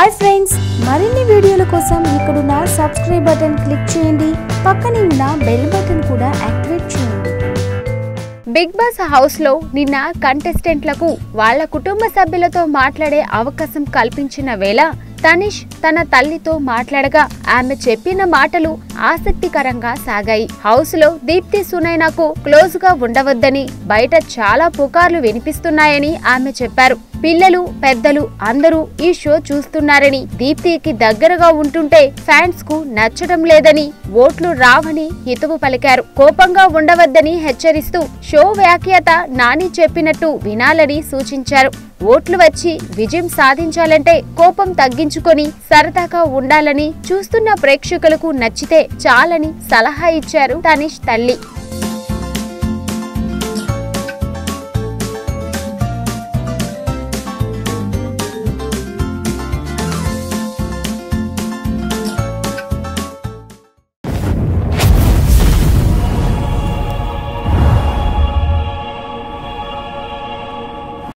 Hi friends, మరిన్ని వీడియోల కోసం ఇక్కడున్న సబ్స్క్రైబ్ బటన్ క్లిక్ చేయండి. పక్కనే ఉన్న బెల్ బటన్ కూడా యాక్టివేట్ చేయండి. బిగ్ బాస్ హౌస్ లో నిన్న కంటెస్టెంట్లకు వాళ్ళ కుటుంబ సభ్యులతో మాట్లాడే అవకాశం కల్పించిన వేళ తనిష్ తన తల్లితో మాట్లాడగా ఆమె చెప్పిన మాటలు ఆసక్తికరంగా సాగాయి. హౌస్ లో దీప్తి సునైనాకు క్లోజ్ గా ఉండవద్దని, బయట చాలా పుకార్లు వినిపిస్తున్నాయని ఆమె చెప్పారు. పిల్లలు పెద్దలు అందరూ ఈ షో చూస్తున్నారని, దీప్తికి దగ్గరగా ఉంటుంటే ఫ్యాన్స్ కు నచ్చడం లేదని, ఓట్లు రావని హితవు పలికారు. కోపంగా ఉండవద్దని హెచ్చరిస్తూ షో వ్యాఖ్యాత నాని చెప్పినట్టు వినాలని సూచించారు. ఓట్లు వచ్చి విజయం సాధించాలంటే కోపం తగ్గించుకొని సరదాగా ఉండాలని, చూస్తున్న ప్రేక్షకులకు నచ్చితే చాలని సలహా ఇచ్చారు తనిష్ తల్లి.